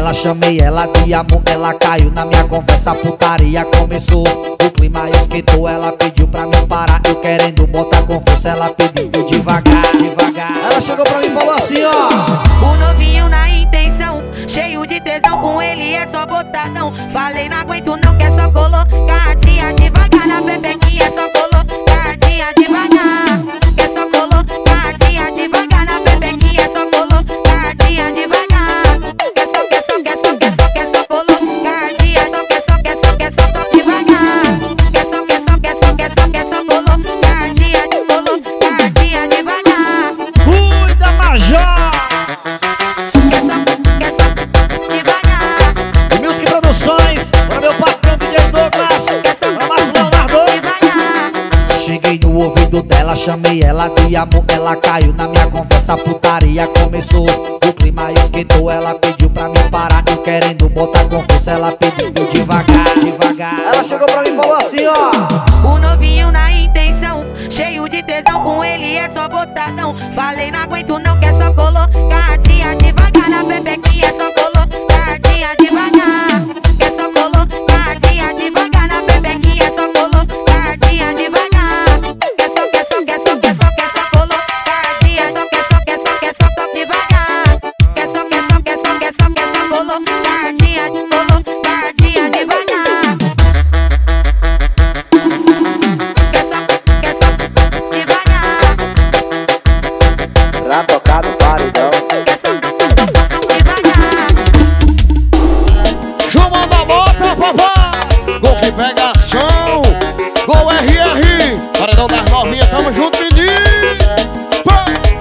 dela, chamei ela de amor. Ela caiu na minha conversa, putaria começou. O clima esquentou, ela pediu pra me parar. Eu querendo botar com força, ela pediu devagar, devagar. Ela chegou pra mim e falou assim, ó: o novinho na intenção, cheio de tesão, com ele é só botadão. Falei, não aguento não, que é só colocadinha devagar. Na pepequinha é só colocadinha devagar. Que é só colocadinha devagar. Na pepequinha é só colocadinha devagar. Que é só, que é só, que é só, que é só, que é só colocadinha. Só que é só, que é só, que é só, toque devagar. Que é só, que é só, que é só, que é só, que é só colocadinha, colocadinha devagar. Cuida, Major! Music Produções, para meu patrão DJ Douglas, para Márcio Leonardo. Cheguei no ouvido dela, chamei ela de amor. Ela caiu na minha conversa, putaria começou. O clima esquentou, ela pediu pra me parar. Eu querendo botar com força, ela pediu devagar, devagar. Ela chegou pra mim e falou assim, ó: o novinho na intenção, cheio de tesão, com ele é só botadão. Falei, não aguento não, que é só colocadinha devagar. Na pepequinha é só colocadinha devagar. Que é só colocadinha devagar. Na pepequinha é só colocadinha devagar. Que é só, que é só, que é só, que é só, que é só colocadinha. Só que é só, que é só, que é só, toque devagar. Que é só, que é só, que é só, que é só, que é só colocadinha, colocadinha devagar. Que é só devagar. Pra tocar no paredão. Que é só devagar. Chama da bota, papai! Golf pegação! Gol RR! Paredão das novinhas, tamo junto, menino! Pá!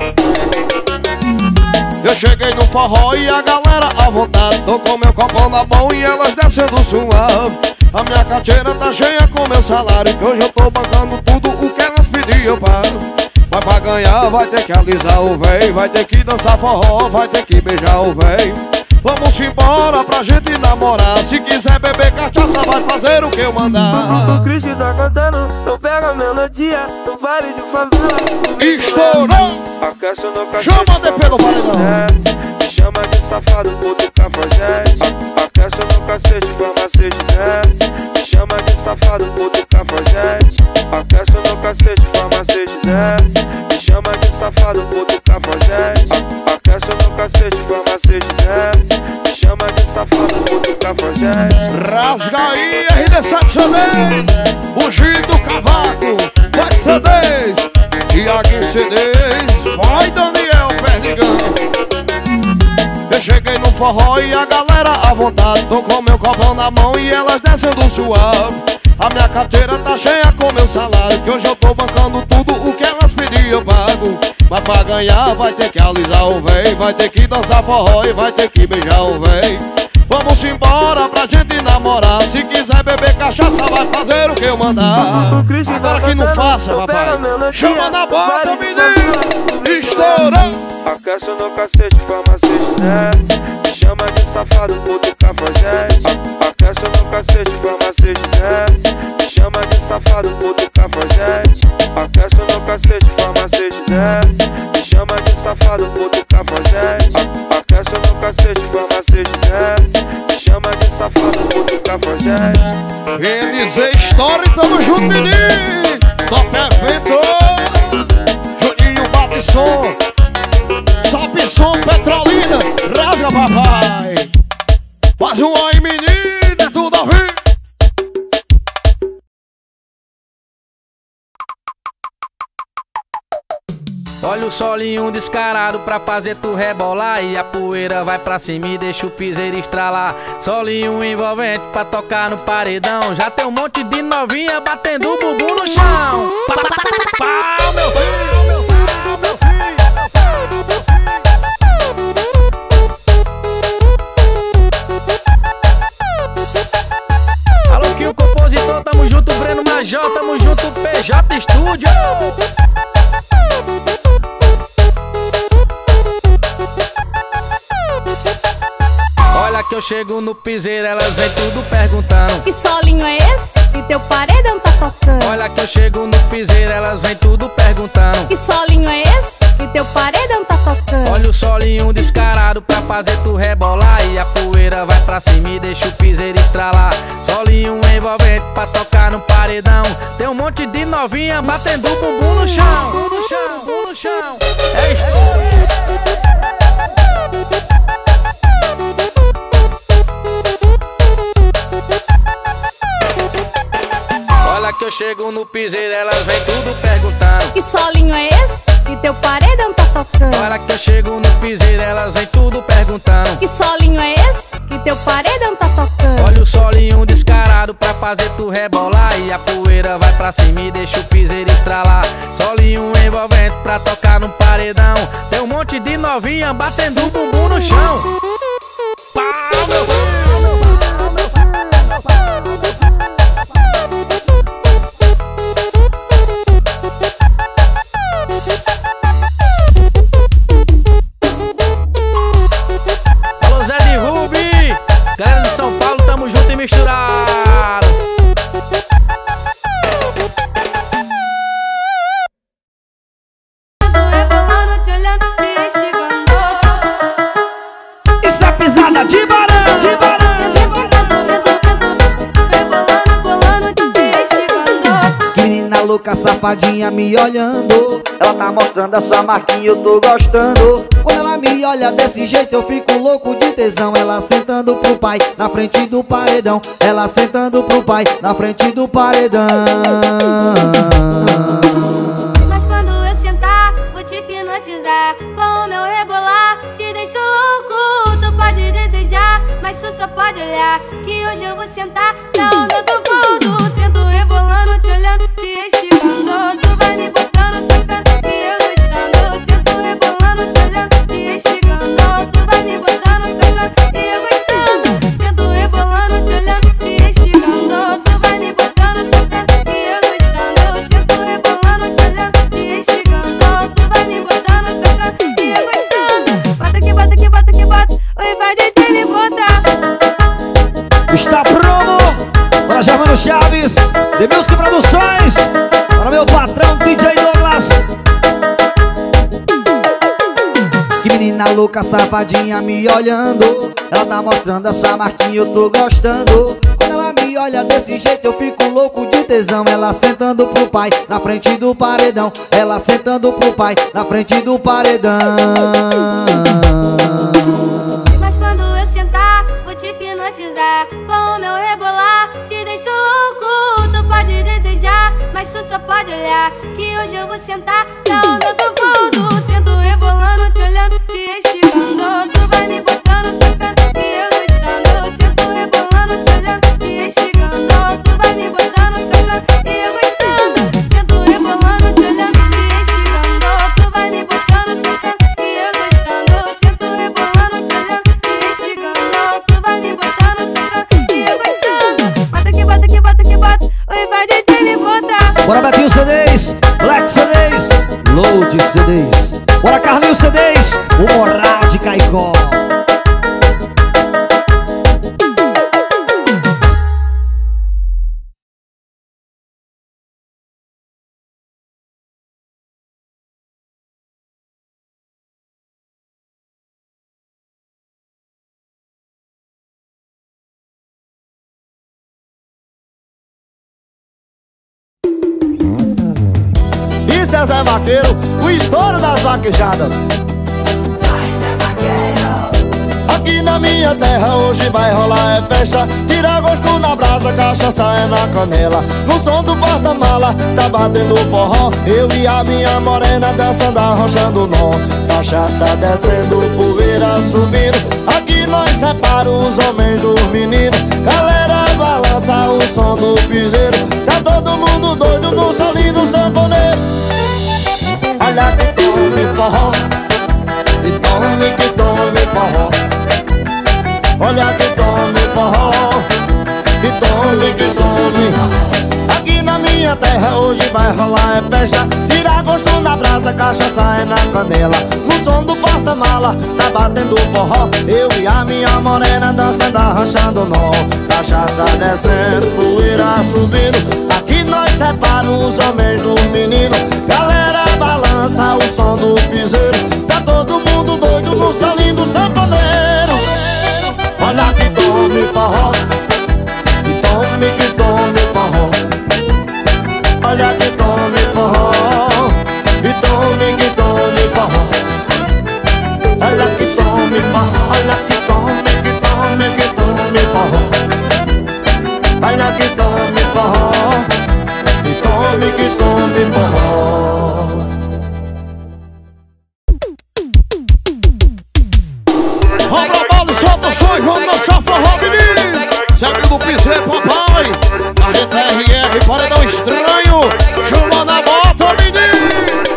Eu cheguei no forró e a galera à vontade. Tô com meu copão na mão e elas descendo suave. A minha carteira tá cheia com meu salário, que hoje eu tô bancando tudo o que elas pediam, pá. Mas pra ganhar vai ter que alisar o véi, vai ter que dançar forró, vai ter que beijar o véi. Vamos embora pra gente namorar. Se quiser beber cachaça, vai fazer o que eu mandar. O Cristo tá cantando, não pega a melodia, não vale de favela. Estourou! Aquece no cacete, Chama de pelo paredão. me chama de safado, puto cafajeste. Aquece no cacete, farmacete desce. Me chama de safado, puto cafajeste. Aquece no cacete, farmacete desce. Me chama de safado, puto cafajeste. Aquece no cacete, farmacete desce. Me chama de safado, puto cafajeste. Rasga aí, RD7 CDs, o Gil do Cavaco, vai CDs, Tiaguinho CDs, vai Daniel Perdigão. Eu cheguei no forró e a galera à vontade. Tô com meu copão na mão e elas descendo suave. A minha carteira tá cheia com meu salário, que hoje eu tô bancando tudo o que elas pediam, eu pago. Mas pra ganhar vai ter que alisar o véi, vai ter que dançar forró e vai ter que beijar o véi. Vamos embora pra gente namorar. Se quiser beber cachaça, vai fazer o que eu mandar. Agora que não faça, papai. Chama na bota, menino. Estourou! Aquece no cacete, farmacete desce. Me chama de safado, puto cafajeste. Aquece no cacete, farmacete desce. Me chama de safado, puto cafajeste. Aquece no cacete, farmacete desce. Me chama de safado, puto cafajeste. Aquece no cacete, farmacete desce. Me chama de safado, puto cafajeste. NZ Story, tamo junto, menino. Top evento. Juninho bate som. Sobe som, Petrolina. Rasga, papai. Faz um oi, menino. É tudo ao vivo. Olha o solinho descarado pra fazer tu rebolar. E a poeira vai pra cima e deixa o piseiro estralar. Solinho envolvente pra tocar no paredão. Já tem um monte de novinha batendo o bumbum no chão. Pau, meu filho, meu filho. Alô, que o compositor, tamo junto, Breno Major, tamo junto, PJ Studio. Olha que eu chego no piseiro, elas vem tudo perguntando: que solinho é esse? E teu paredão tá tocando. Olha que eu chego no piseiro, elas vem tudo perguntando: que solinho é esse? E teu paredão tá tocando. Olha o solinho descarado pra fazer tu rebolar. E a poeira vai pra cima e deixa o piseiro estralar. Solinho envolvente pra tocar no paredão. Tem um monte de novinha batendo o bumbum no chão. No chão, no chão. É isso. Olha que eu chego no piseiro, elas vem tudo perguntando: que solinho é esse que teu paredão tá tocando? Olha que eu chego no piseiro, elas vem tudo perguntando: que solinho é esse que teu paredão tá tocando? Olha o solinho descarado pra fazer tu rebolar. E a poeira vai pra cima e deixa o piseiro estralar. Solinho envolvente pra tocar no paredão. Tem um monte de novinha batendo o bumbum no chão. Pau, meu Deus. Galera de São Paulo, tamo junto e misturado. Isso é pisada de barão, de barão. Que menina louca, safadinha me olhando. Ela tá mostrando essa marquinha, eu tô gostando. Quando ela me olha desse jeito eu fico louco de tesão. Ela sentando pro pai na frente do paredão. Ela sentando pro pai na frente do paredão. Mas quando eu sentar, vou te hipnotizar. Com o meu rebolar, te deixo louco. Tu pode desejar, mas tu só pode olhar. Que hoje eu vou sentar na onda do mundo. Sento rebolando, te olhando, te esticando. Tu vai me botando, socando e eu gostando. Sento rebolando, te olhando, te esticando. Tu vai me botando, socando e eu gostando. Sento rebolando, te olhando, te esticando. Tu vai me botando, socando e eu gostando. Sento rebolando, te olhando, te esticando. Tu vai me botando, socando e eu gostando. Bota que bota que bota que bota. Oi, vai DJ me botar. Está promo para Germano Chaves, The Music Produções. Para meu patrão DJ Douglas. Que menina louca, safadinha me olhando. Ela tá mostrando essa marquinha, eu tô gostando. Quando ela me olha desse jeito eu fico louco de tesão. Ela sentando pro pai na frente do paredão. Ela sentando pro pai na frente do paredão. Mas quando eu sentar, vou te hipnotizar. Com o meu rebolar, te deixo louco. Tu pode desejar, mas tu só pode olhar. Que hoje eu vou sentar na onda do mundo. Sento rebolando, te olhando, te esticando. Tu vai me botando, socando e eu gostando. Sento rebolando, te olhando, te esticando. Tu vai me botando, socando e eu gostando. Sento rebolando, te olhando, te esticando. Tu vai me botando, socando e eu gostando. Sento rebolando, te olhando, te esticando. Tu vai me botando, socando e eu gostando. Bota que bota que bota que bota. Oi, vai DJ me botar. Bora Betinho CDs, Black CDs, Load CDs. Bora Carlinhos CDs, o Moral de Caicó. Isso é Zé Vaqueiro, o estouro das vaquejadas. Aqui na minha terra hoje vai rolar é festa. Tira gosto na brasa, cachaça é na canela. No som do porta-mala, tá batendo forró. Eu e a minha morena dançando, arrochando nó. Cachaça descendo, poeira subindo. Aqui nós separa os homens dos meninos. Galera balança o som do piseiro. Tá todo mundo doido no solinho do sanfoneiro. Olha que tome forró, que tome forró. Olha que tome forró, que tome. Aqui na minha terra hoje vai rolar é festa. Tira gosto na brasa, cachaça é na canela. No som do porta-mala, tá batendo forró. Eu e a minha morena dançando, arranchando nó. Cachaça descendo, poeira subindo. Aqui nós separa os homens dos meninos. Galera balança o som do piseiro. Tá todo mundo doido no no salinho do sanfoneiro. Olha que tome forró, que tome forró. Olha que tome forró, que tome forró. Olha que tome forró, olha que tome forró. Olha que tome forró, que tome forró. Robra bola e solta o som, vamos dançar forró, menino. Segue do piseiro, papai. A gente RR, paredão estranho. Chama na bota, menino.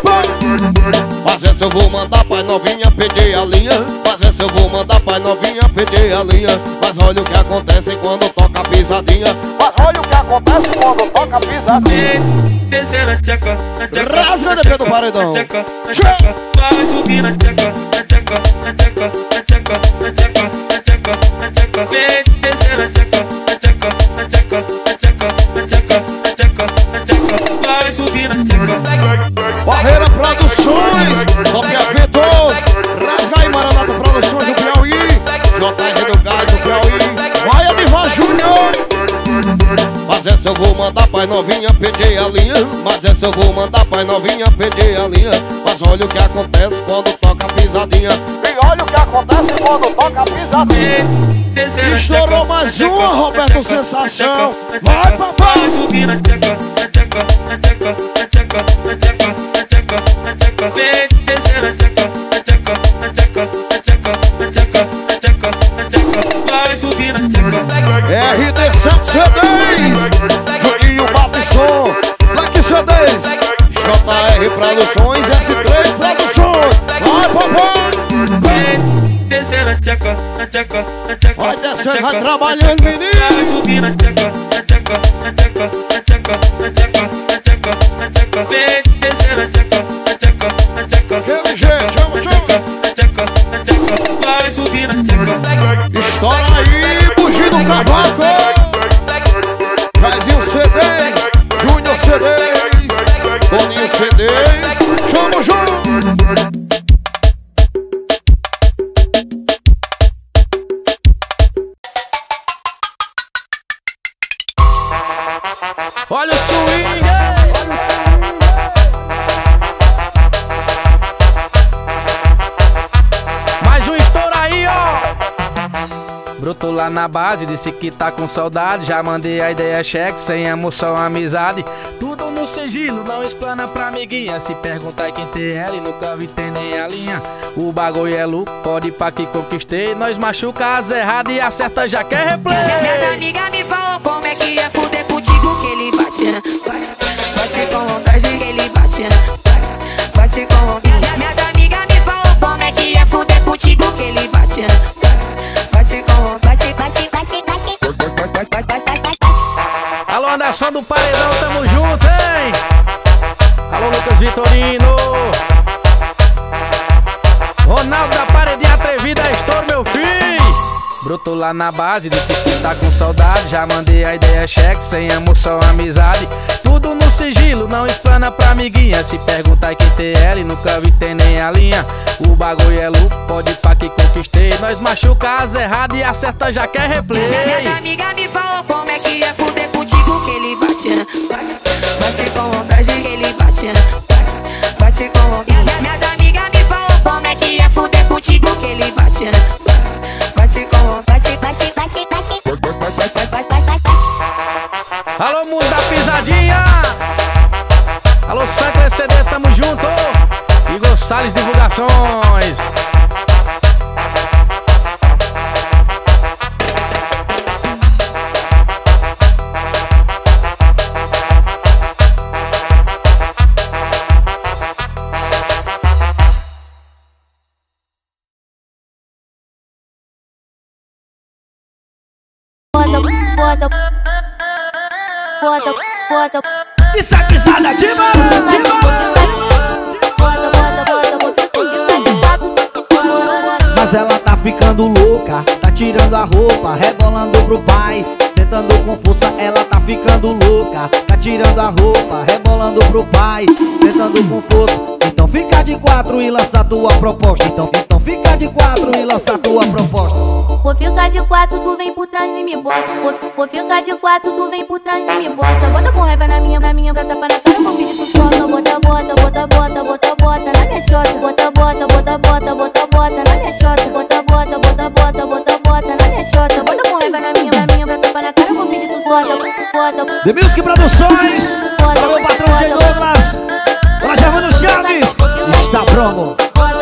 Faz essa eu vou mandar pra novinha pedir a linha. Faz essa eu vou mandar pra novinha pedir a linha. Mas olha o que acontece quando toca a pisadinha. Mas olha o que acontece quando toca a pisadinha. Descer a tcheca, rasga depois do paredão. Vai subir na tcheca, na tcheca, na tcheca, na tcheca, na tcheca, na tcheca, na tcheca. Vem descer na tcheca, na tcheca, na tcheca, na tcheca, na tcheca, na tcheca, na tcheca. Vai subir na tcheca. Barreira Produções, Top Eventos, rasga aí Maranata Produções do Piauí, JR do Gás do Piauí, vai Adivar Júnior. Mas essa eu vou mandar pra novinha pedir a linha. Mas essa eu vou mandar pra novinha pedir a linha. Mas olha o que acontece quando toca a pisadinha. E olha o que acontece quando toca a pisadinha. Estourou mais uma, Roberto Sensação. Vai, papai! Vai subir na tcheca, na tcheca, na tcheca, na tcheca, na tcheca, na tcheca, na tcheca. Vem descer na tcheca, na tcheca, na tcheca, na tcheca, na tcheca, na tcheca, na tcheca. Vai subir na tcheca. RD 7 CDs, Juninho Batson, Black CDs, JR Produções, S3 Produções. Vai, papai! Vem descer na tcheca, na tcheca, na tcheca. Vai descer, vai trabalhando, menino. Vai subir na tcheca, na tcheca, na tcheca, na tcheca, na tcheca, na tcheca, na tcheca. Vem descer na tcheca, na tcheca, na tcheca, Aquele jeito, chama. na tcheca, na tcheca. Vai subir na tcheca. Estoura aí, Bugi do Cavaco. Brasil CDs, Júnior CDs, Toninho CDs. Chama o João. Olha o swing! Mais um estouro aí, ó! Brotou lá na base, disse que tá com saudade. Já mandei a ideia, cheque, sem emoção, amizade. Tudo no sigilo, não explana pra amiguinha. Se perguntar quem tem ela e nunca vi tem nem a linha. O bagulho é louco, pode ir pra que conquistei. Nós machuca as erradas e acerta já quer replay. Minha amiga me falou como é que é fuder contigo, que ele bate, bate com vontade, que ele bate, bate com vontade. Minha amiga me falou como é que é fuder contigo, que ele bate, bate com vontade, bate. Alô, Anderson do Paredão, tamo junto, hein? Alô, Lucas Vitorino. Ronaldo da Paredinha Atrevida, estouro, meu filho. Brotou lá na base, disse que tá com saudade. Já mandei a ideia, cheque, sem emoção, amizade. Tudo no sigilo, não explana pra amiguinha. Se perguntar quem tem ela e nunca vi tem nem a linha. O bagulho é louco, pode ir pra que conquistei. Nós machuca as erradas e acerta já quer replay. Minha amiga me falou como é que é fuder contigo, que ele bate, bate com vontade, que ele bate, bate com vontade. Minha amiga me falou como é que é fuder contigo, que ele bate, bate com vontade, bate. Alô, mundo da pisadinha. Alô, Santo CD, tamo junto. Igor Salles Divulgações. Isso é pisada de Mas ela tá ficando louca, tá tirando a roupa, rebolando pro pai, sentando com força. Ela tá ficando louca, tá tirando a roupa, rebolando pro pai, sentando com força. Então fica de quatro e lança tua proposta. Então Então fica de quatro e lança a tua proposta. Vou ficar de quatro, tu vem por trás e me bota. Vou ficar de quatro, tu vem por trás e me bota. Bota com raiva na minha pra tapar na cara. Vou pedir tu solta. Bota, bota, bota, bota, bota, bota na minha chota. Bota, bota, bota, bota, bota, bota na minha chota. Bota, bota, bota, bota, bota, bota na minha chota. Bota com raiva na minha pra tapar na cara. Vou pedir tu solta. Bota, The Music Produções, para meu patrão J. Douglas, para Germano Chaves, está promo.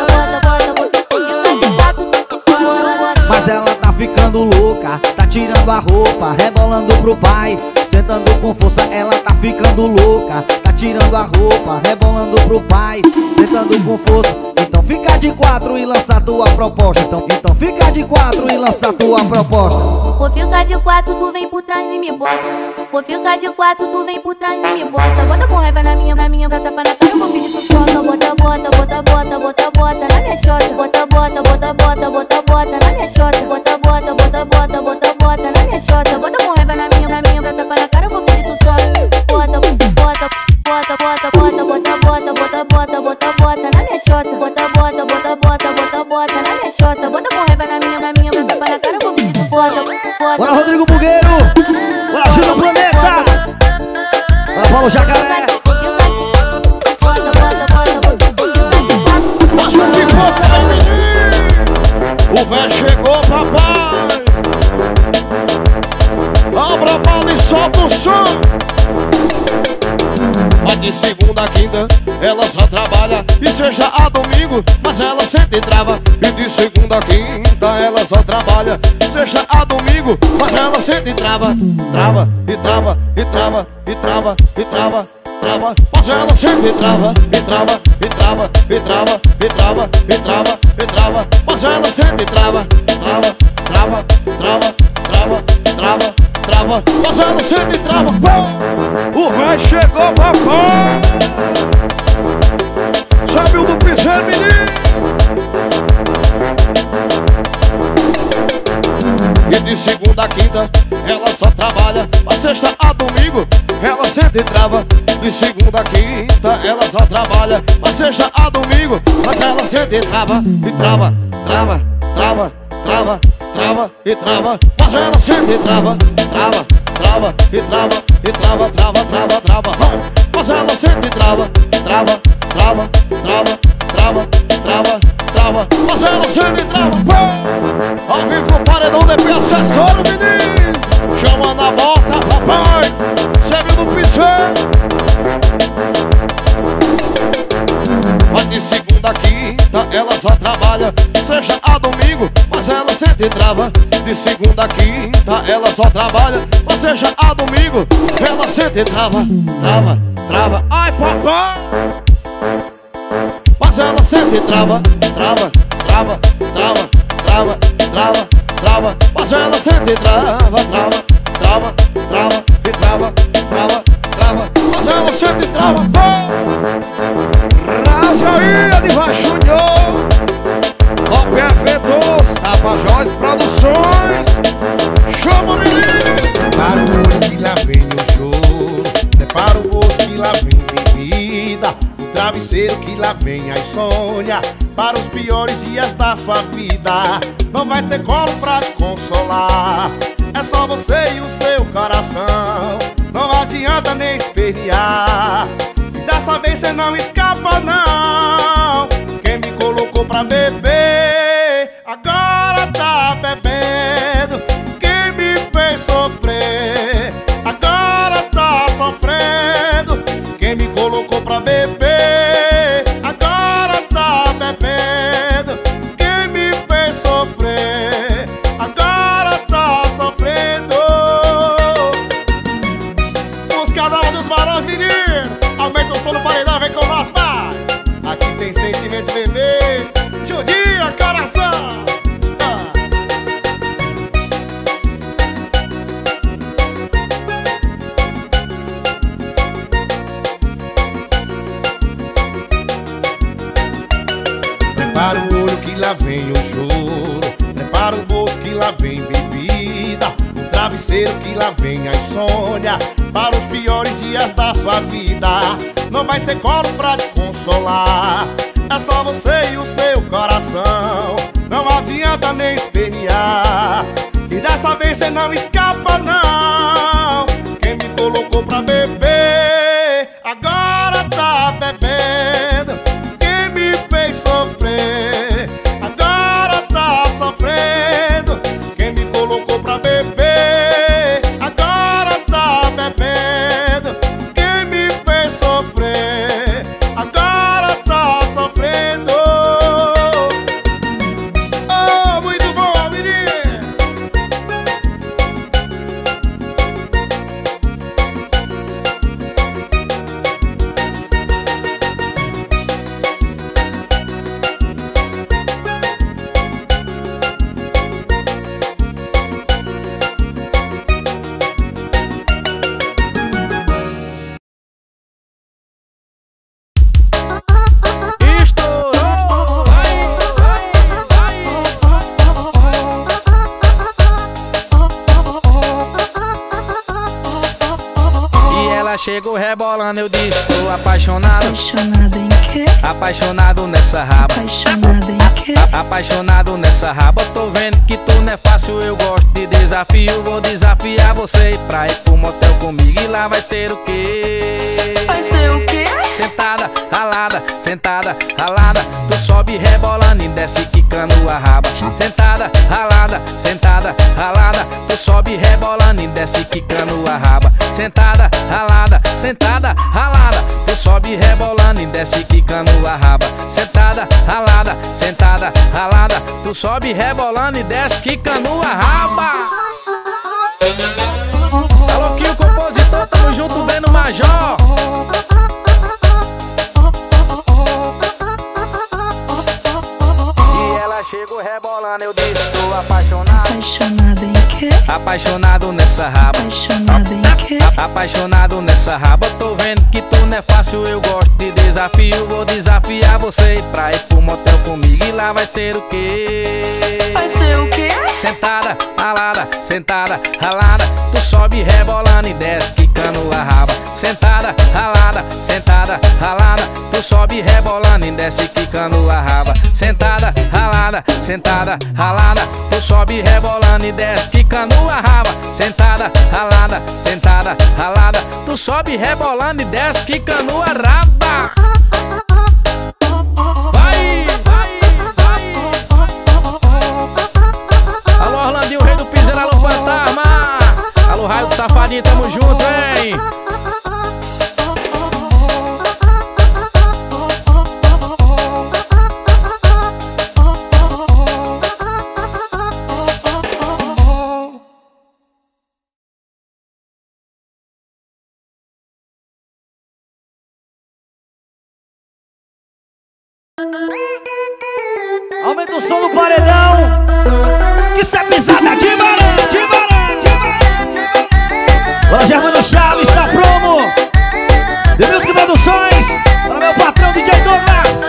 Mas ela tá ficando louca, tá tirando a roupa, rebolando pro pai, sentando com força. Ela tá ficando louca, tá tirando a roupa, rebolando pro pai, sentando com força. Então fica de quatro e lança a tua proposta. Então fica de quatro e lança a tua proposta. Vou ficar de quatro, tu vem por trás e me bota. Vou ficar de quatro, tu vem por trás e me bota. Bota com raiva na minha pra tapar na cara. Vou pedir tu solta. Bota, bota, bota, bota, bota, bota na minha chota. Bota, bota, bota, bota, bota, bota na minha chota. Bota, bota, bota, bota, bota, bota na minha chota. Bota com raiva na minha pra tapar na cara. Vou pedir tu solta. Bota, bota, bota, bota, bota, bota, bota, bota, bota, bota, bota na minha chota. Bota, bota, bota, bota, bota, bota na minha chota. Bota com raiva na minha pra tapar na cara. Vou pedir tu solta. Bora Rodrigo Bugueiro, bora Gil do Planeta, bora Paulo Jacaré. Passa o pipoca, o véio chegou, papai. Abra a bala e solta o som. Mas de segunda a quinta ela só trabalha, e seja a domingo, mas ela sempre trava. E de segunda a quinta ela só trabalha, seja a domingo, mas ela sempre trava. Trava, e trava, e trava, e trava, e trava, trava. Mas ela sempre trava, e trava, e trava, e trava, e trava, e trava, e trava. Mas ela sempre trava, trava, trava, trava, trava, trava, trava. Mas ela sempre trava. O véio chegou, papai. Sabe o do piseiro, menino? E de segunda a quinta ela só trabalha, mas sexta a domingo ela sempre trava. De segunda a quinta ela só trabalha, mas sexta a domingo, mas ela sempre trava. E trava, trava, trava, trava, trava e trava. Mas ela sempre trava, trava, trava e trava, e trava, trava, trava, trava. Mas ela sempre trava, trava, trava, trava, trava, trava, trava. Mas ela sempre trava. Ao vivo o paredão de acessório, menino. Chama na bota, papai. Segue no piseiro. Mas de segunda a quinta ela só trabalha, seja a domingo, mas ela sempre trava. De segunda a quinta ela só trabalha, mas seja a domingo, ela sempre trava. Trava, trava, ai papai. Mas ela sempre trava, trava, trava, trava, trava, trava, trava. Mas ela sempre trava, trava, trava, trava e trava, trava, trava. Mas ela sempre trava. Razaia de Júnior, Top Eventos, Tapajós Produções. Chama o menino. Prepara o olho que lá vem o choro, prepara o bolso que lá vem bebida, o travesseiro que lá vem a insônia. Para os piores dias da sua vida, não vai ter colo pra te consolar. É só você e o seu coração, não adianta nem espernear. E dessa vez cê não escapa não. Quem me colocou pra beber, agora tá bebendo. Quem me fez sofrer, agora tá sofrendo. Quem me colocou pra beber, agora tá bebendo. Quem me fez sofrer, agora tá sofrendo. Buscador dos barões, menino, aumenta o som no paredão, vem com nós, vai. Aqui tem sentimento, bebê. Judia, coração. Prepara o olho que lá vem o choro, prepara o bolso que lá vem bebida, o travesseiro que lá vem a insônia. Para os piores dias da sua vida, não vai ter colo pra te consolar. É só você e o seu coração. Não adianta nem espernear, que dessa vez cê não escapa não. Quem me colocou pra beber, agora tá bebendo. Quem me fez sofrer, agora tá sofrendo. Quem me colocou pra beber, agora tá bebendo. Quem me fez sofrer, agora tá sofrendo. Oh, muito bom, menino. Estourou! E ela chegou rebolando, eu disse, tô apaixonado. Apaixonado em quê? Apaixonado nessa raba. Apaixonado em quê? Apaixonado nessa raba. Tô vendo que tu não é fácil, eu gosto de desafio. Vou desafiar você pra ir pro motel comigo. E lá vai ser o quê? Vai ser o quê? Sentada, ralada, sentada, ralada. Tu sobe rebolando e desce quicando a raba. Sentada, ralada, sentada, ralada. Tu sobe rebolando e desce quicando a raba. Sentada, ralada, sentada, ralada. Tu sobe rebolando e desce quicando a raba. Sentada, ralada, sentada, ralada. Tu sobe rebolando e desce quicando a raba. Alô, que o compositor, tamo junto bem no Major. Chego rebolando, eu disse, tô apaixonado. Apaixonado em quê? Apaixonado nessa raba. Apaixonado em quê? Apaixonado nessa raba. Tô vendo que tu não é fácil, eu gosto de desafio. Vou desafiar você pra ir pro motel comigo. E lá vai ser o quê? Vai ser o quê? Sentada, ralada, sentada, ralada. Tu sobe rebolando e desce quicando a raba. Sentada, ralada, sentada, ralada. Tu sobe rebolando e desce quicando a raba. Sentada, ralada, sentada, ralada. Tu sobe rebolando e desce quicando a raba. Sentada, ralada, sentada, ralada. Tu sobe rebolando e desce quicando a raba. Vai, vai, vai. Alô, Orlandinho, o rei do piseiro, alô, fantasma. Alô, raio do safadinho, tamo junto, hein? Aumenta o som do paredão. Isso é pisada de barão, de barão, de barão. Olha, Germano Chaves, tá promo. De Music Produções. Para meu patrão DJ Douglas.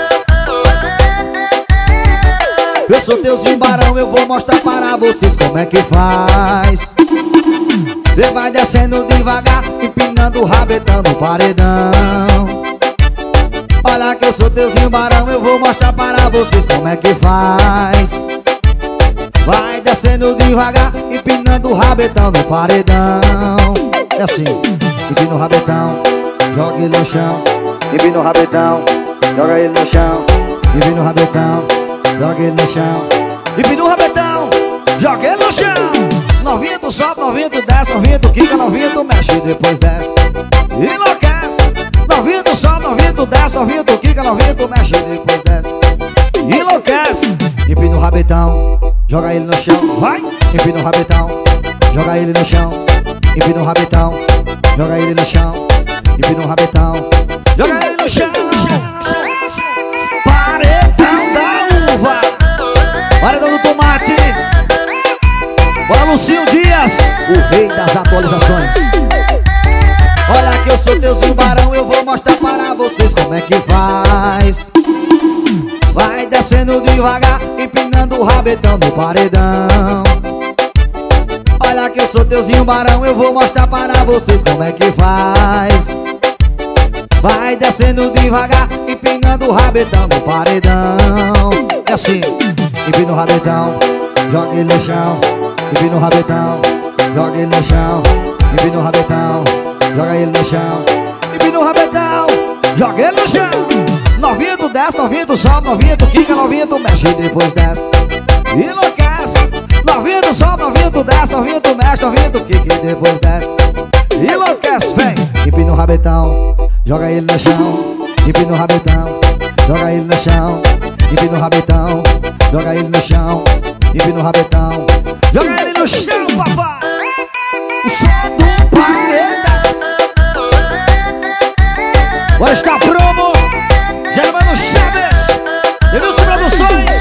Eu sou teu zimbarão, eu vou mostrar para vocês como é que faz. Você vai descendo devagar, empinando o rabetão no paredão. Olha que eu sou teu zimbarão, eu vou mostrar para vocês como é que faz. Vai descendo devagar, empinando o rabetão no paredão. É assim, empina o rabetão, joga ele no chão. Empina o rabetão, joga ele no chão. Empina o rabetão, joga ele no chão. Empina o rabetão, joga ele no chão. Novinha tu sobe, novinha tu desce, novinha tu quica, novinha tu mexe e depois desce. Enlouquece. Novinha tu sobe, novinha tu desce, novinha tu quica, novinha tu mexe e depois desce. Enlouquece. Empina o rabetão, joga ele no chão. Vai. Empina o rabetão, joga ele no chão. Empina o rabetão, joga ele no chão. Empina o rabetão, joga ele no chão. Paredão da uva, paredão do tomate. Bora, Lucinho Dias, o rei das atualizações. Olha que eu sou teu zimbarão, eu vou mostrar para vocês como é que faz. Vai descendo devagar, empinando o rabetão no paredão. Olha que eu sou teu zimbarão, eu vou mostrar para vocês como é que faz. Vai descendo devagar, empinando empinando o rabetão no paredão. É assim, empina o rabetão, joga ele no chão. Empina o rabetão, joga ele no chão. Empina o rabetão, joga ele no chão. Empina o rabetão, joga ele no chão. Novinha tu desce, novinha tu sobe, novinha tu quica, novinha tu mexe e depois desce. Enlouquece. Novinha tu sobe, novinha tu desce, novinha tu mexe, novinha tu quica e depois desce. Enlouquece, vem. Empina o rabetão, joga ele no chão. Empina o rabetão, joga ele no chão. Empina o rabetão, joga ele no chão. Empina o rabetão, joga ele no chão, papai. O som do paredão. Vai estar promo. Germano Chaves, Denilson Produções.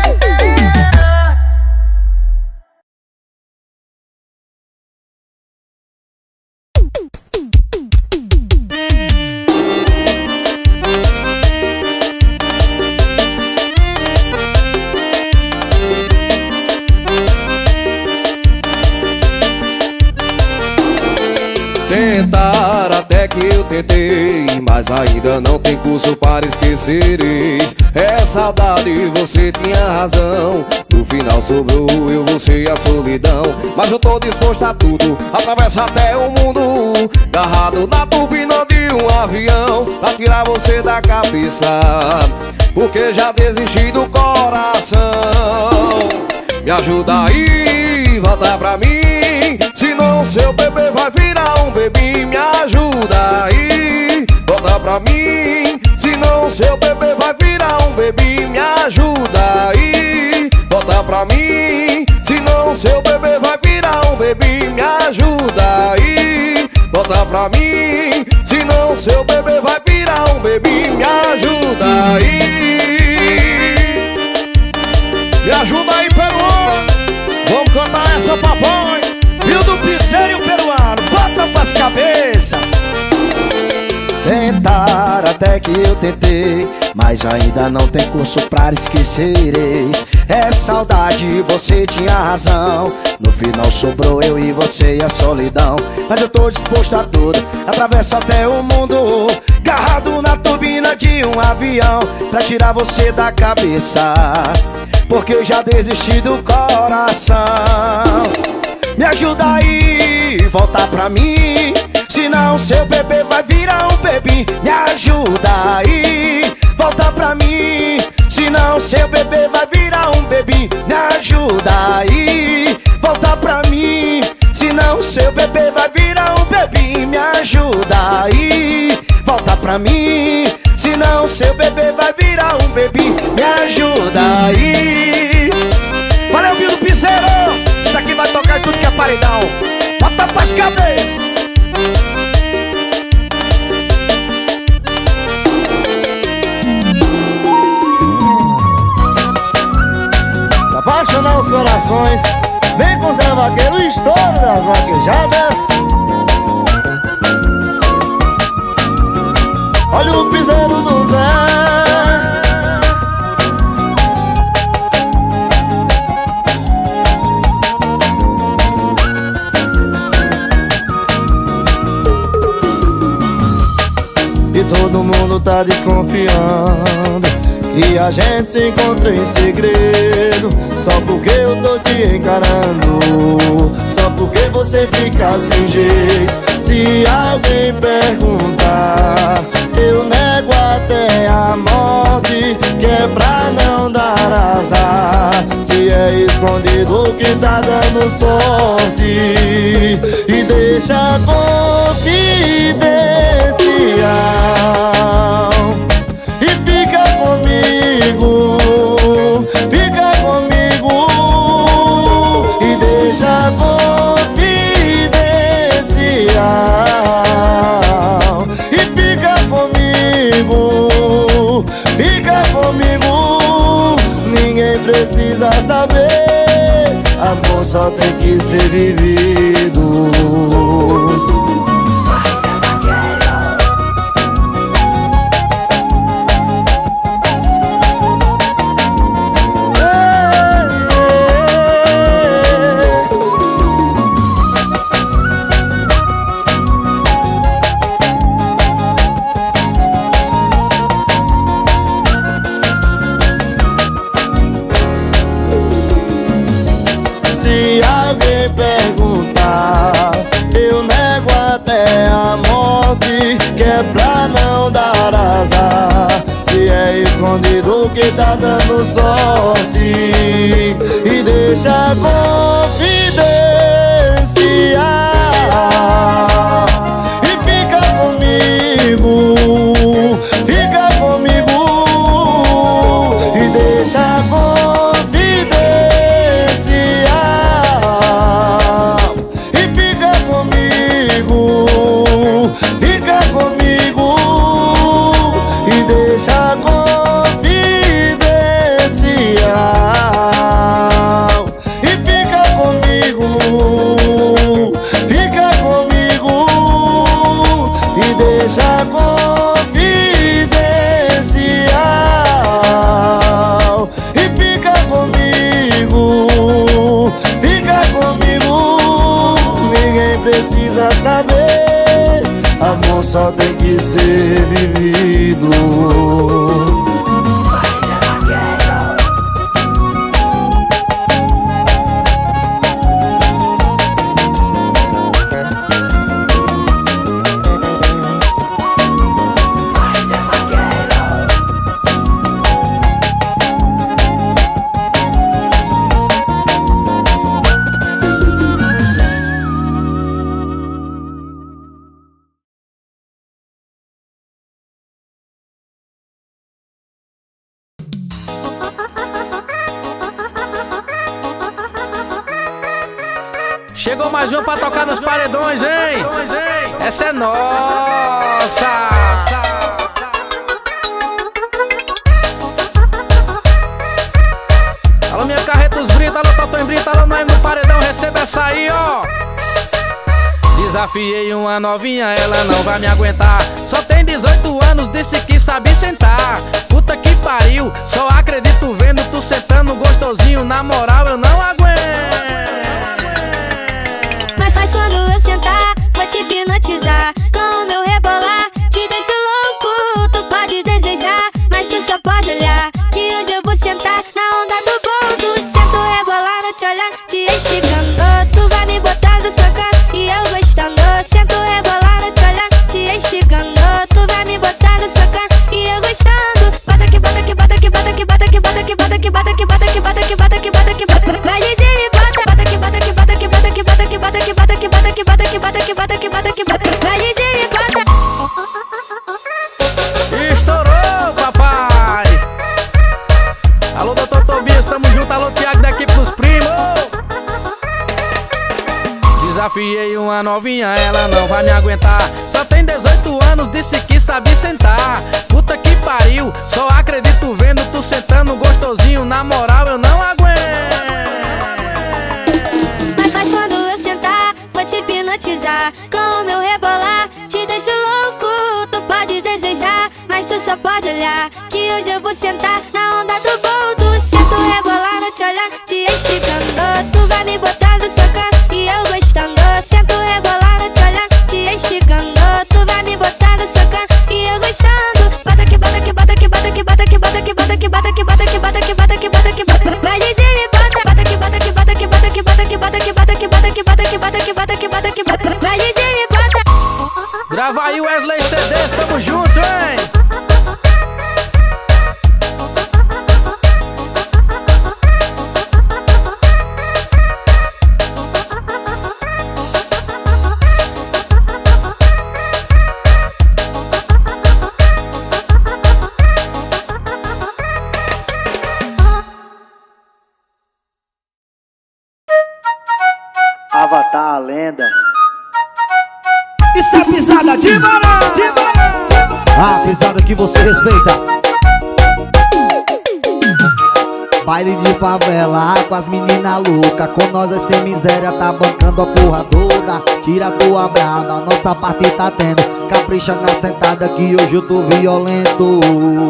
Tentar até que eu tentei, mas ainda não tem curso para esquecereis. É saudade, você tinha razão. No final sobrou eu, você e a solidão. Mas eu tô disposto a tudo, atravessa até o mundo, agarrado na turbina de um avião, pra tirar você da cabeça, porque já desisti do coração. Me ajuda aí, volta pra mim, senão seu bebê vai virar um bebê. Me ajuda aí, volta pra mim, senão seu bebê vai virar um bebê. Me ajuda aí, volta pra mim, senão seu bebê vai virar um bebê. Me ajuda aí, volta pra mim, senão seu bebê vai virar um bebê. Me ajuda aí. Me ajuda aí, peruano. Vamos cantar essa, papai. Viu do piseiro e o peruano, bota pras cabeças. Tentar até que eu tentei, mas ainda não tem curso pra esquecereis. É saudade, você tinha razão. No final sobrou eu e você e a solidão. Mas eu tô disposto a tudo, atravesso até o mundo, agarrado na turbina de um avião, pra tirar você da cabeça, porque eu já desisti do coração. Me ajuda aí, volta pra mim, senão seu bebê vai virar um bebê. Me ajuda aí, volta pra mim, senão seu bebê vai virar um bebê. Me ajuda aí, volta pra mim, senão seu bebê vai virar um bebê. Me ajuda aí, volta pra mim, senão seu bebê vai virar um bebê. Me ajuda aí. Valeu, Viu do piseiro. Isso aqui vai tocar em tudo que é paredão. Bota pras cabeças. Pra apaixonar os corações, vem com Zé Vaqueiro, o estouro das vaquejadas. Olha o piseiro do Zé. E todo mundo tá desconfiando que a gente se encontra em segredo, só porque eu tô te encarando, só porque você fica sem jeito. Se alguém perguntar, eu nego até a morte, que é pra não dar azar. Se é escondido que tá dando sorte, e deixa confidencial, e fica comigo, fica comigo, e deixa confidencial, e fica comigo, fica comigo. Ninguém precisa saber, amor só tem que ser vivido. escondido que tá dando sorte e deixa a confidenciar e fica comigo e deixa a confidenciar e fica comigo e deixa a confidencial e fica comigo e deixa a confidencial e fica comigo, ninguém precisa saber, amor só tem que ser vivido. Chegou mais um pra tocar nos paredões, hein? Essa é nossa! Alô, minha Carretos Brito, alô, Totão Brito, alô, Naim no paredão, receba essa aí, ó! Desafiei uma novinha, ela não vai me aguentar. Só tem 18 anos, disse que sabe sentar. Puta que pariu, só acredito vendo tu sentando gostosinho. Na moral eu não aguento. Mas faz quando eu sentar, vou te hipnotizar. Com o meu rebolar, te deixo louco. Tu pode desejar, mas tu só pode olhar. Que hoje eu vou sentar na onda do boldo. Sento rebolar no te olhar, te esticando. Tu vai me botando, socando e eu gostando. Sento rebolar no te olhar, te esticando. Tu vai me botando, socando e eu gostando. Bota que bota que bota que bota que bota que bota que bota que bota que bota que bota que bota que bota que bota. Vai dizer me bota, bota que bota que bota que bota que bota que bota que bota que bota que bota que bota que bota que bota que bota. Vai dizer me bota. Estourou, papai! Alô, doutor Tobias, tamo junto, alô, Thiago da equipe dos primos. Desafiei uma novinha, ela não vai me aguentar. Só tem 18 anos, disse que sabe sentar. Puta que pariu, só acredito vendo tu sentando gostosinho. Na moral eu não aguento. Mas faz quando eu sentar, vou te hipnotizar. Com o meu rebolar, te deixo louco. Tu pode desejar, mas tu só pode olhar. Que hoje eu vou sentar na onda do boldo. Sento rebolar no te olhar, te esticando. Tu vai me botando, socando e eu gostando. Sento rebolar no te olhar, te esticando. Tu vai me botando, socando e eu gostando. Bota que bota que bota que bota que bota que bota que bota que bota que bota que bota que bota que bota que bota. Vai dizer me bota, bota que bota que bota que bota que bota que bota que bota que bota que bota que bota que bota que bota que bota. Vai dizer me bota. Grava aí Wesley CDs, tamo junto, hein? Avatar, a lenda. Isso é pisada de varão, de varão. A pisada que você respeita. Baile de favela com as meninas loucas. Com nós é sem miséria, tá bancando a porra toda. Tira a tua braba, nossa parte tá tendo. Capricha na sentada que hoje eu tô violento.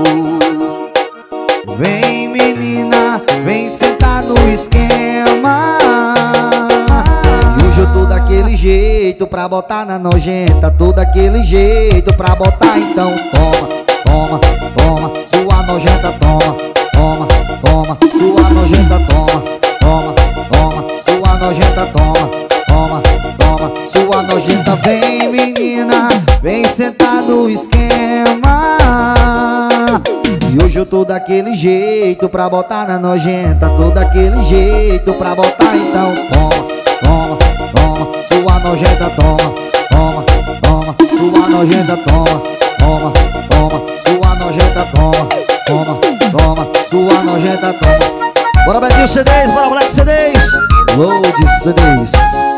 Vem menina, vem sentar no esquema. E hoje eu tô daquele jeito pra botar na nojenta. Tô daquele jeito pra botar, então toma, toma, toma, sua nojenta, toma, toma, toma, sua nojenta, toma, toma, toma, sua nojenta, toma, toma, toma, sua nojenta. Vem menina, vem sentar no esquema. E hoje eu tô daquele jeito pra botar na nojenta, tô daquele jeito pra botar, então toma, toma, toma, sua nojenta, toma, toma, toma, sua nojenta, toma, toma, toma, sua nojenta, toma, toma, toma, sua nojenta, toma. Bora Betinho CDs, bora moleque CDs, load CDs.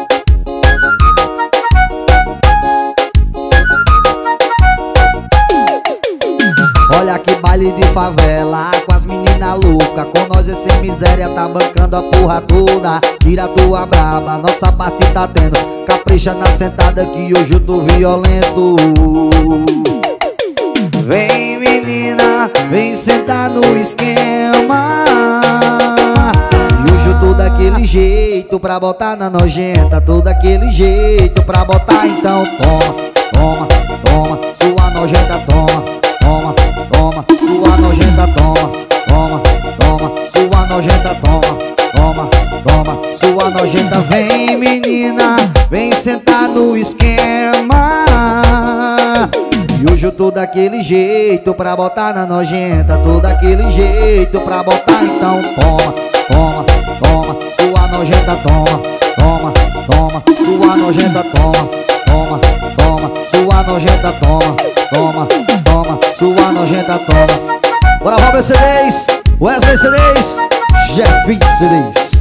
Olha que baile de favela, com as meninas loucas, com nós esse miséria tá bancando a porra toda. Tira tua braba, nossa parte tá tendo, capricha na sentada que hoje eu tô violento. Vem menina, vem sentar no esquema, e hoje eu tô daquele jeito pra botar na nojenta, tô daquele jeito pra botar, então toma, toma, toma, sua nojenta, toma, toma, toma, sua nojenta, toma, toma, toma, sua nojenta, toma, toma, toma, sua nojenta. Vem menina, vem sentar no esquema, e hoje eu tô daquele jeito pra botar na nojenta, tô daquele jeito pra botar, então toma, toma, toma, sua nojenta, toma, toma, toma, sua nojenta, toma, toma, toma, sua nojenta, toma, toma, toma, sua nojenta, toma. Bora Robert CDs, Wesley CDs, Jefinho CDs.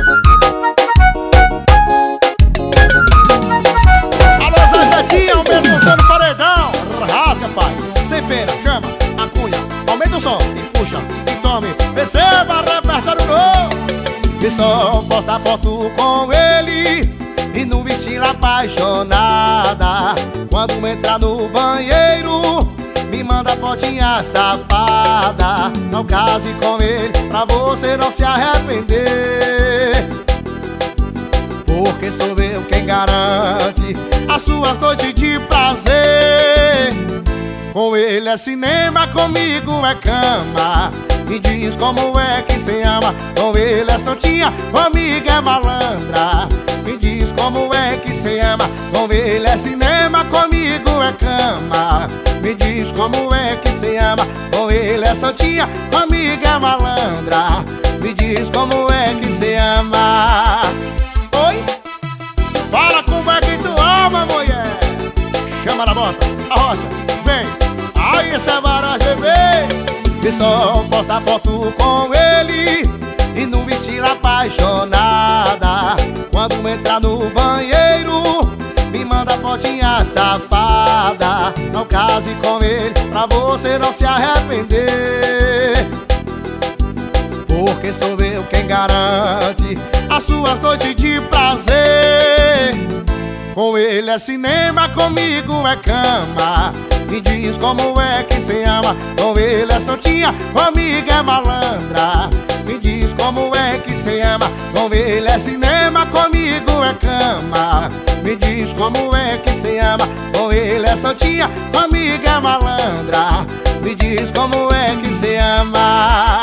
Alô Zé Betinho, aumenta o som no paredão. Rasga pai, sem pena, chama a cunha, aumenta o som e puxa e tome, receba repertório novo. E só posta foto com ele e no estilo apaixonada. Quando entrar no banheiro, me manda fotinha safada. Não case com ele pra você não se arrepender, porque sou eu quem garante as suas noites de prazer. Com ele é cinema, comigo é cama. Me diz como é que cê ama. Com ele é santinha, comigo é malandra. Me diz como é que cê ama. Com ele é cinema, comigo é cama. Me diz como é que cê ama. Com ele é santinha, comigo é malandra. Me diz como é que cê ama. Oi? Fala como é que tu ama, mulher. Chama na bota, a rocha, vem. Aí essa varagem, vem. E só posta foto com ele e no estilo apaixonada. Quando entrar no banheiro, me manda fotinha safada. Não case com ele pra você não se arrepender, porque sou eu quem garante as suas noites de prazer. Com ele é cinema, comigo é cama. Me diz como é que cê ama. Com ele é santinha, comigo é malandra. Me diz como é que cê ama. Com ele é cinema, comigo é cama. Me diz como é que cê ama. Com ele é santinha, comigo é malandra. Me diz como é que cê ama.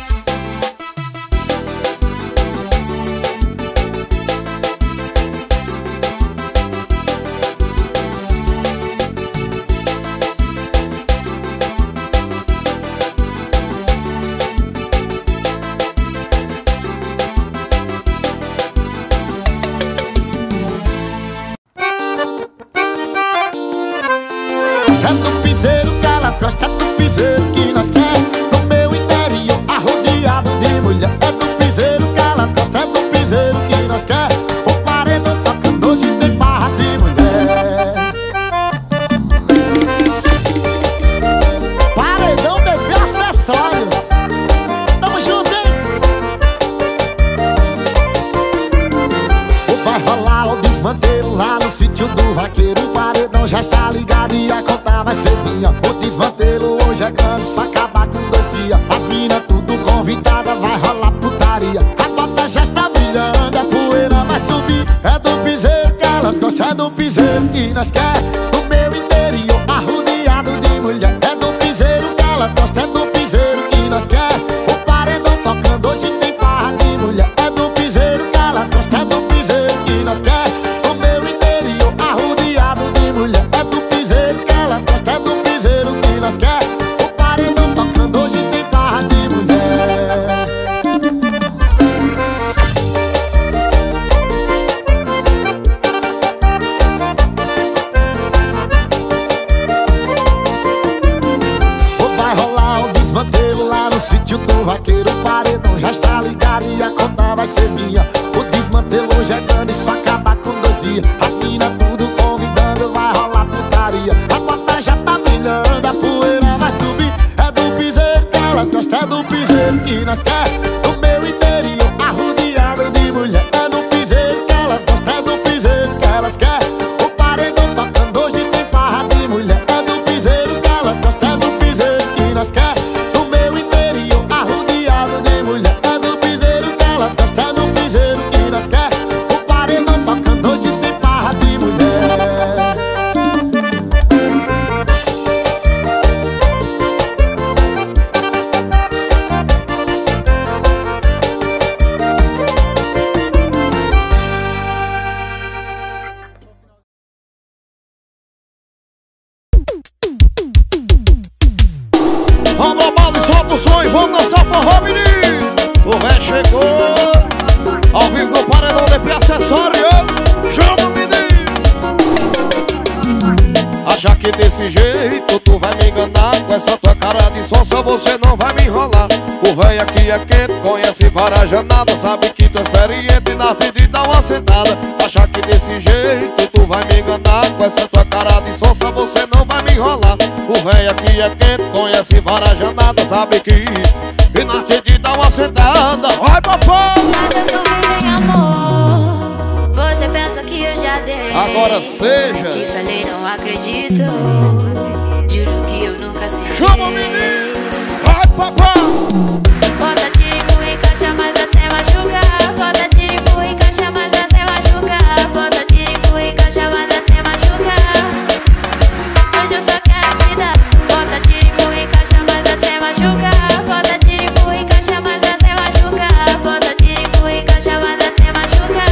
É do piseiro que elas gostam, é do piseiro que nós quer. No meu interior, arrodeado de mulher. É do piseiro que elas gostam, é do piseiro que nós quer. O paredão tocando, hoje tem barra de mulher. Paredão TV Acessórios. Tamo junto, hein? Vai rolar o desmantelo lá no sítio do vaqueiro. O paredão já está ligado e a conta vai ser minha. O desmantelo hoje é grande, pra acabar com 2 dias. As minas tudo convidada, vai rolar putaria. A bota já está brilhando, a poeira vai subir. É do piseiro que elas gostam, é do piseiro que nós quer. No meu interior, arrodeado de mulher. É do piseiro que elas gostam, é do piseiro que nós quer. O paredão tocando, hoje tem farra de mulher. É do piseiro que elas gostam, é do piseiro que nós quer. No meu interior, arrodeado de mulher. É do piseiro que elas gostam, é do Dobra a bala e solta o som e vamos dançar forró, menino. O véio chegou ao vivo no paredão de acessórios. Chama, menino. Achar que desse jeito tu vai me enganar. Com essa tua cara de sonsa você não vai me enrolar. O véio aqui é quente, conhece várias janadas. Sabe que tu é experiente na vida e dá uma sentada. Achar que desse jeito tu vai me enganar. Com essa tua cara de sonsa você não vai me enrolar. O véio aqui é quente, conhece várias janadas. Sabe que e na vida e dá uma sentada. Vai, papai! Nada sou virgem, amor. Você pensa que eu já dei. Agora seja. Te falei, não acredito. Juro que eu nunca senti. Chama, menino! Vai, papai! Bota tiro e caixa, mas você machuca. Bota tiro e caixa, mas você machuca. Bota tiro e caixa, mas você machuca. Hoje eu só quero te dar. Bota tiro e caixa, mas você machuca. Bota tiro e caixa, mas você machuca. Bota tiro e caixa, mas você machuca.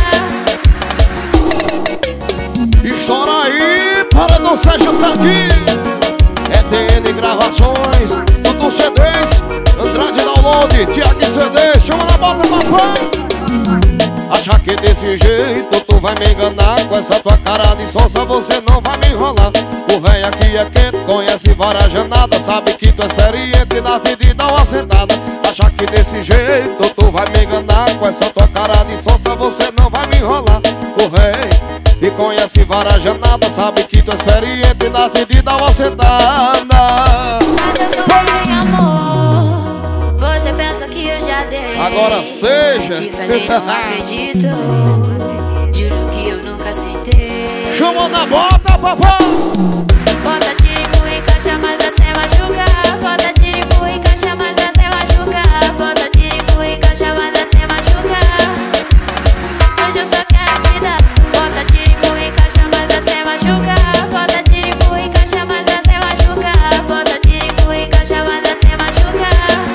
Estoura aí, para não se juntar aqui. É TN Gravações, Tutu CDs, Andrade Download, Tiago CDs. Chama na bota, papai. Achar que desse jeito tu vai me enganar. Com essa tua cara de sonsa você não vai me enrolar. O véio aqui é quente, conhece várias janadas. Sabe que tu é experiente na vida e dá uma sentada. Achar que desse jeito tu vai me enganar. Com essa tua cara de sonsa você não vai me enrolar. O véio e conhece várias janadas. Sabe que tu é experiente na vida e dá uma sentada. Nada sou virgem, amor. Você pensa que eu já dei. Agora seja. Te falei, não acredito. Juro que eu nunca sentei. Chama na bota, papai. Bota tiro e caixa, mas você machuca. Bota tiro e caixa, mas você machuca. Bota tiro e caixa, mas você machuca. Hoje eu só quero te dar. Bota tiro e caixa, mas você machuca. Bota tiro e caixa, mas você machuca. Bota tiro e caixa, mas você machuca.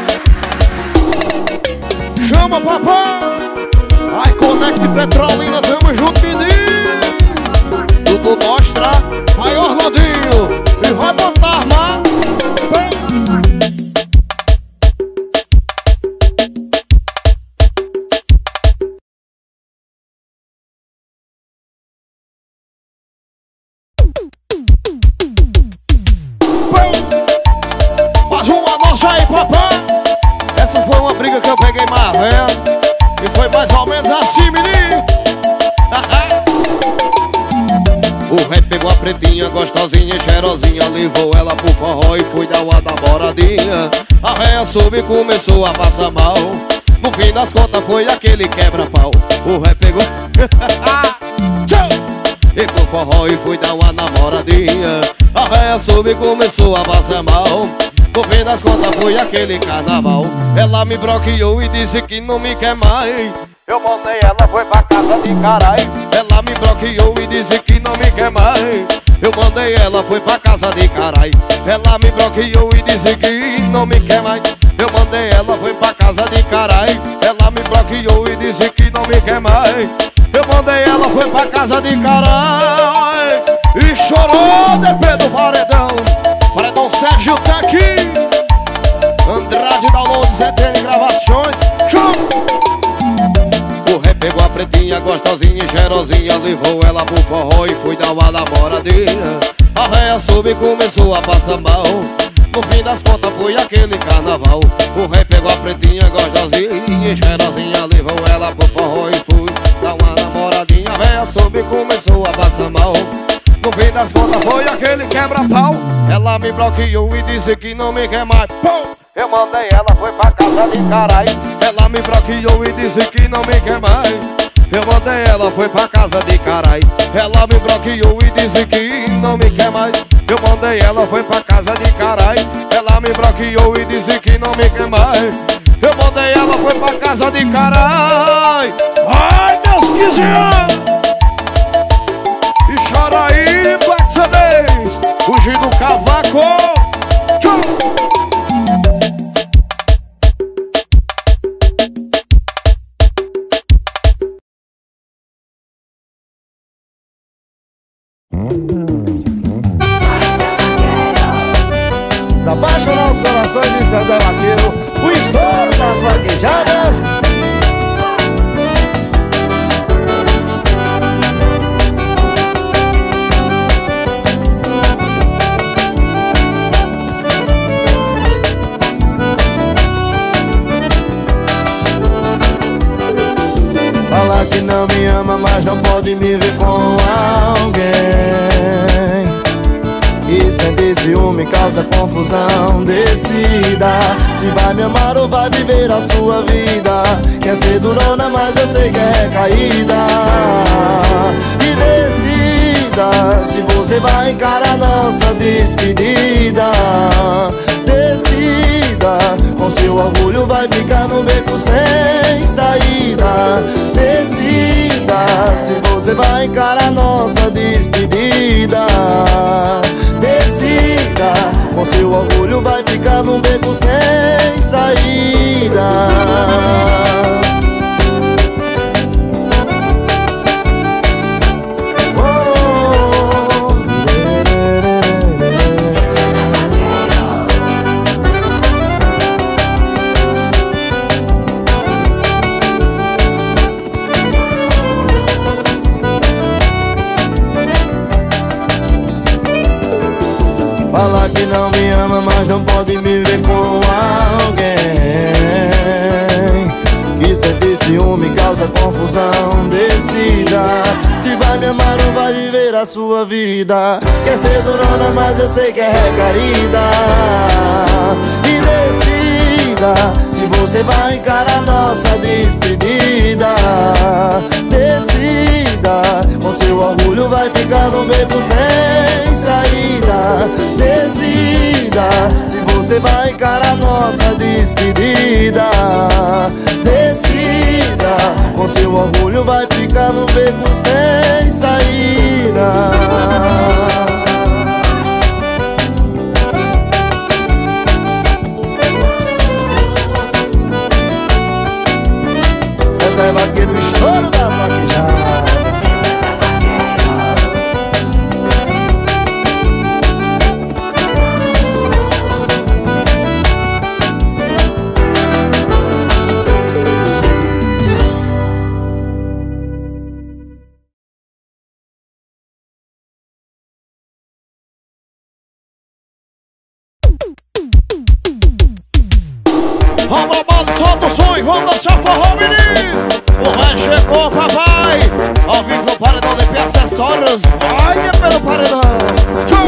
Chama, papai. Vai, Conecte Petrolina, tamo junto, menino. Tudo mostra. Vai, Orlandinho. E vai botar arma. Mais uma nossa aí, papai. Essa foi uma briga que eu peguei mais velha. E foi mais ou menos assim, menino. O rei pegou a pretinha, gostosinha, cheirosinha. Levou ela pro forró e foi dar uma namoradinha. A véia soube e começou a passar mal. No fim das contas foi aquele quebra-pau. O rei pegou e pro forró e foi dar uma namoradinha. A véia soube e começou a passar mal. No fim das contas foi aquele carnaval. Ela me bloqueou e disse que não me quer mais. Eu mandei ela, foi pra casa de carai. Ela me bloqueou e disse que não me quer mais. Eu mandei ela, foi pra casa de carai. Ela me bloqueou e disse que não me quer mais. Eu mandei ela, foi pra casa de carai. Ela me bloqueou e disse que não me quer mais. Eu mandei ela, foi pra casa de carai. E chorou depois do paredão. Paredão Sérgio tá aqui. Andrade Download, ZTN Gravações. O rei pegou a pretinha, gostosinha e cheirosinha. Levou ela pro forró e foi dar uma namoradinha. A véia soube e começou a passar mal. No fim das contas foi aquele carnaval. O rei pegou a pretinha, gostosinha e cheirosinha. Levou ela pro forró e foi dar uma namoradinha. A véia soube e começou a passar mal. No fim das contas foi aquele quebra-pau. Ela me bloqueou e disse que não me quer mais. Eu mandei ela, foi pra casa de carai. Ela me bloqueou e disse que não me quer mais. Eu mandei ela, foi pra casa de carai. Ela me bloqueou e disse que não me quer mais. Eu mandei ela, foi pra casa de carai. Ela me bloqueou e disse que não me quer mais. Eu mandei ela, foi pra casa de carai. Ai, meus 15 anos. E chora aí, Black CDs. Fugir do cavaco. Pra apaixonar os corações. Produções de César Vaqueiro, o estouro das vaquejadas. Fala que não me ama, mas não pode me ver com alguém. E sentir ciúme causa confusão. Decida se vai me amar ou vai viver a sua vida. Quer ser durona, mas eu sei que é caída. E decida se você vai encarar nossa despedida. Decida, com seu orgulho vai ficar no beco sem saída. Decida se você vai encarar nossa despedida. Decida, com seu orgulho vai ficar no beco sem saída. Fala que não me ama, mas não pode me ver com alguém. Que sentir ciúme causa confusão. Decida se vai me amar ou vai viver a sua vida. Quer ser durona, mas eu sei que é recaída. E decida se você vai encarar nossa despedida. Decida, com seu orgulho vai ficar no beco sem saída. Decida se você vai encarar nossa despedida. Decida, com seu orgulho vai ficar no beco sem saída. César Vaqueiro, o estouro das vaquejadas. Vamos, banda, solta o som e vamos dançar forró, menino. O rei chegou, papai. Ao vivo no paredão de acessórios. Vai pelo paredão. Tchum.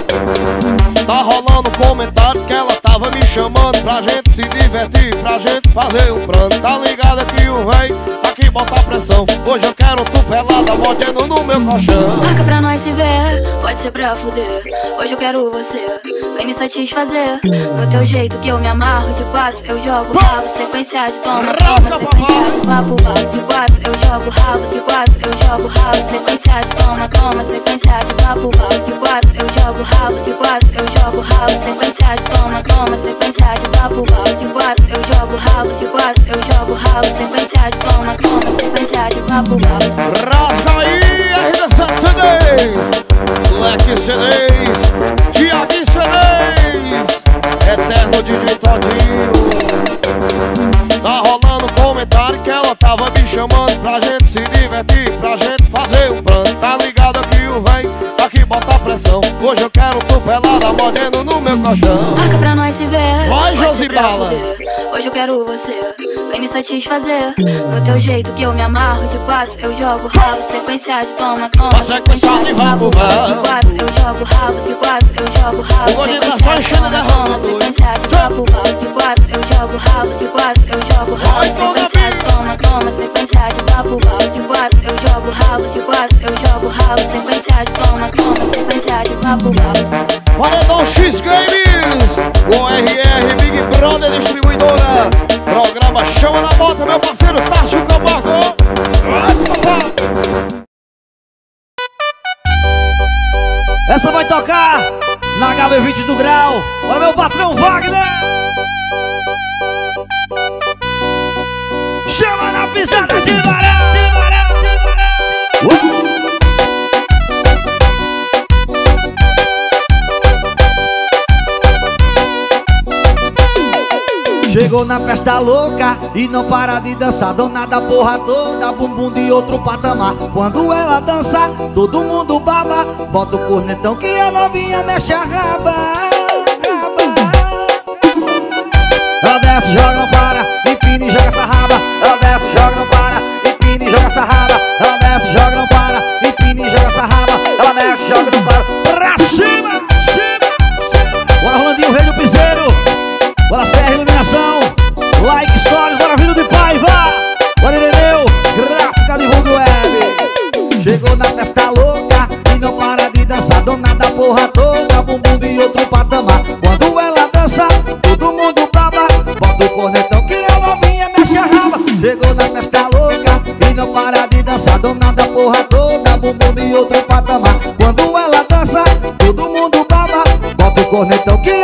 Tá rolando comentário que ela tava me chamando pra gente se divertir, pra gente fazer um plano. Tá ligado que o rei aqui bota pressão. Hoje eu quero tu pelada, mordendo no meu colchão. Marca pra nós se ver, pode ser pra fuder. Hoje eu quero você, vem me satisfazer. Do teu jeito que eu me amarro, de quatro eu jogo rabo. Sequência de toma, toma, sequência de papo, papo. De quatro eu jogo rabo, de quatro eu jogo rabo. Sequência de toma, toma, sequência de papo, papo. De quatro eu jogo rabo, de quatro eu jogo rabo. Sequência de toma, toma, sequência de papo, papo. De quatro eu jogo rabo, de quatro eu jogo rabo. Sequência de toma, toma, sequência de papo, papo. Rasga aí, RD7 CDs, Leque CDs, Tiago CDs, Eterno DJ Todinho. Tá rolando comentário que ela tava me chamando pra gente se divertir, pra gente fazer um plano. Tá ligado que o rei aqui bota pressão. Hoje eu quero tu pelada, mordendo no meu colchão. Marca pra nós se ver, vai, Josibala. Hoje eu quero você, vem me satisfazer. Do teu jeito que eu me amarro, de quatro eu jogo rabo. Sequência de toma, toma, sequência de papo, de quatro eu jogo rabo, de quatro eu jogo rabo. Sequência de toma, toma, sequência de papo, papo. De quatro eu jogo rabo, de quatro eu jogo rabo. Sequência de toma, toma, sequência de papo, papo. De quatro eu jogo rabo, de quatro eu jogo rabo. Sequência de toma, toma, sequência de papo, papo. Paredão X Games, o RR Big Brother Distribuidora. Programa Chama na Bota, meu parceiro Tássio Camargo. Essa vai tocar na HB20 do Grau. Olha meu patrão Wagner. Chama na pisada de varão, de varão, de varão. Chegou na festa louca e não para de dançar. Dona da porra toda, bumbum de outro patamar. Quando ela dança, todo mundo baba. Bota o cornetão que a novinha mexe a raba. Ela desce, joga, não para, empina e joga essa raba. Ela desce, joga, não para, empina e joga essa raba. Ela desce, joga, não para, empina e joga essa raba. Ela desce, joga, não para, pra cima, cima. Bora Rolandinho, rei do piseiro. Bora Serra Iluminação, Like Stories, bora Vindo de Paiva. Bora Ireneu, gráfica de Vulgo Web. Chegou na festa louca e não para de dançar. Dona da porra toda, bumbum de outro patamar. Quando ela dança, todo mundo baba. Bota o cornetão que a novinha mexe a raba. Chegou na festa louca e não para de dançar. Dona da porra toda, bumbum de outro patamar. Quando ela dança, todo mundo baba. Bota o cornetão que